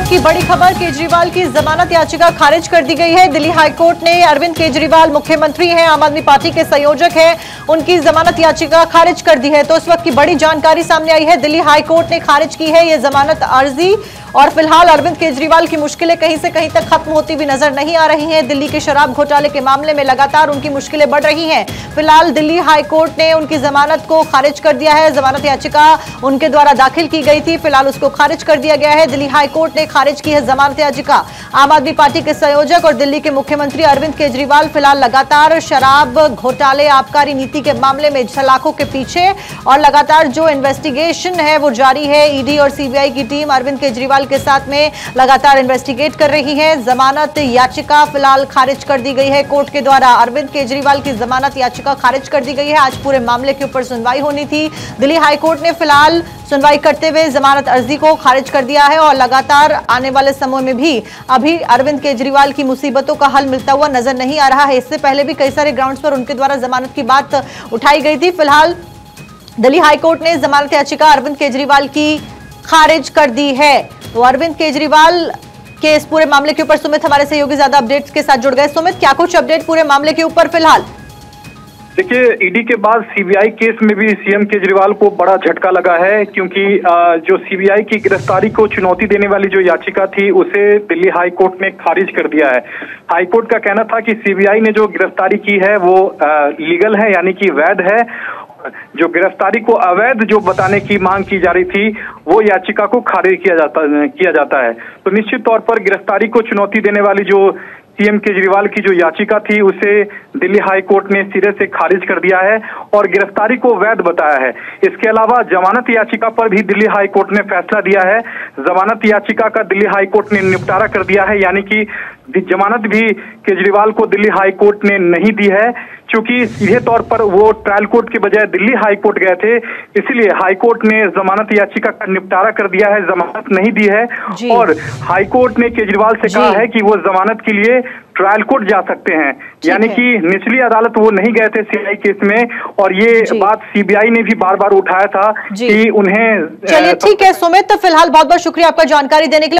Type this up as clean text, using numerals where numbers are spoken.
वक्त की बड़ी खबर, केजरीवाल की जमानत याचिका खारिज कर दी गई है। दिल्ली हाईकोर्ट ने अरविंद केजरीवाल मुख्यमंत्री हैं, आम आदमी पार्टी के संयोजक हैं, उनकी जमानत याचिका खारिज कर दी है। तो इस वक्त की बड़ी जानकारी सामने आई है, दिल्ली हाईकोर्ट ने खारिज की है ये जमानत अर्जी और फिलहाल अरविंद केजरीवाल की मुश्किलें कहीं से कहीं तक खत्म होती हुई नजर नहीं आ रही हैं। दिल्ली के शराब घोटाले के मामले में लगातार उनकी मुश्किलें बढ़ रही हैं। फिलहाल दिल्ली हाईकोर्ट ने उनकी जमानत को खारिज कर दिया है। जमानत याचिका उनके द्वारा दाखिल की गई थी, फिलहाल उसको खारिज कर दिया गया है। दिल्ली हाईकोर्ट ने खारिज की है जमानत याचिका। आम आदमी पार्टी के संयोजक और दिल्ली के मुख्यमंत्री अरविंद केजरीवाल फिलहाल लगातार शराब घोटाले आबकारी नीति के मामले में सलाखों के पीछे और लगातार जो इन्वेस्टिगेशन है वो जारी है। ईडी और सीबीआई की टीम अरविंद केजरीवाल के साथ में लगातार इन्वेस्टिगेट कर रही है। जमानत याचिका फिलहाल खारिज कर दी गई है कोर्ट के द्वारा। अरविंद केजरीवाल की जमानत याचिका खारिज कर दी गई है। आज पूरे मामले के ऊपर सुनवाई होनी थी। दिल्ली हाईकोर्ट ने फिलहाल सुनवाई करते हुए जमानत अर्जी को खारिज कर दिया है और लगातार आने वाले समय में भी अभी अरविंद केजरीवाल की मुसीबतों का हल मिलता हुआ नजर नहीं आ रहा है। इससे पहले भी कई सारे ग्राउंड्स पर उनके द्वारा जमानत की बात उठाई गई थी। फिलहाल दिल्ली हाईकोर्ट ने जमानत याचिका अरविंद केजरीवाल की खारिज कर दी है। तो अरविंद केजरीवाल के इस पूरे मामले के ऊपर सुमित हमारे सहयोगी ज्यादा अपडेट्स के साथ जुड़ गए। सुमित, क्या कुछ अपडेट पूरे मामले के ऊपर फिलहाल? देखिए, ईडी के बाद सीबीआई केस में भी सीएम केजरीवाल को बड़ा झटका लगा है, क्योंकि जो सीबीआई की गिरफ्तारी को चुनौती देने वाली जो याचिका थी उसे दिल्ली हाईकोर्ट ने खारिज कर दिया है। हाईकोर्ट का कहना था कि सीबीआई ने जो गिरफ्तारी की है वो लीगल है, यानी कि वैध है। जो गिरफ्तारी को अवैध जो बताने की मांग की जा रही थी वो याचिका को खारिज किया जाता है। तो निश्चित तौर पर गिरफ्तारी को चुनौती देने वाली जो सीएम केजरीवाल की जो याचिका थी उसे दिल्ली हाईकोर्ट ने सिरे से खारिज कर दिया है और गिरफ्तारी को वैध बताया है। इसके अलावा जमानत याचिका पर भी दिल्ली हाईकोर्ट ने फैसला दिया है। जमानत याचिका का दिल्ली हाईकोर्ट ने निपटारा कर दिया है, यानी कि जमानत भी केजरीवाल को दिल्ली हाईकोर्ट ने नहीं दी है, क्योंकि सीधे तौर पर वो ट्रायल कोर्ट के बजाय दिल्ली हाईकोर्ट गए थे। इसलिए हाईकोर्ट ने जमानत याचिका का निपटारा कर दिया है, जमानत नहीं दी है और हाईकोर्ट ने केजरीवाल से कहा है कि वो जमानत के लिए ट्रायल कोर्ट जा सकते हैं, यानी कि निचली अदालत वो नहीं गए थे सीबीआई केस में। और ये बात सीबीआई ने भी बार बार उठाया था कि उन्हें। चलिए ठीक है सुमित, तो फिलहाल बहुत बहुत शुक्रिया आपका जानकारी देने के लिए।